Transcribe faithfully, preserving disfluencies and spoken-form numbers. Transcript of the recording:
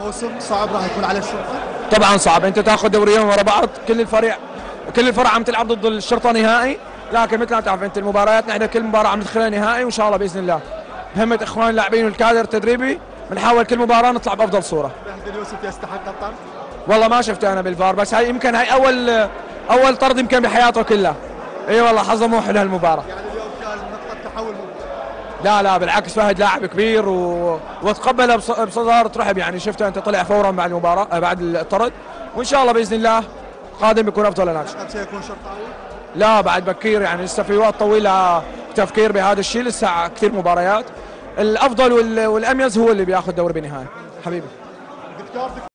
الموسم صعب راح يكون على الشرطه؟ طبعا صعب، انت تاخذ دوريين ورا بعض، كل الفريق كل الفرق عم تلعب ضد الشرطه نهائي، لكن مثل ما تعرف انت المباريات نحن كل مباراه عم ندخلها نهائي، وان شاء الله باذن الله بهمه اخوان اللاعبين والكادر التدريبي بنحاول كل مباراه نطلع بافضل صوره. مهدي اليوسف يستحق الطرد؟ والله ما شفته انا بالفار، بس هاي يمكن هاي اول اول طرد يمكن بحياته كلها. اي والله حظه مو حلو هالمباراه. يعني اليوم كان نقطه تحول مو. لا لا بالعكس، فهد لاعب كبير و... وتقبلها بص... بصدارة رحب، يعني شفته انت طلع فورا بعد المباراه بعد الطرد، وان شاء الله باذن الله قادم بيكون افضل هناك. قد سيكون شرطاوي؟ لا بعد بكير، يعني لسه في وقت طويل تفكير بهذا الشيء، لسه كثير مباريات. الافضل وال... والاميز هو اللي بياخذ دوري بنهائي حبيبي.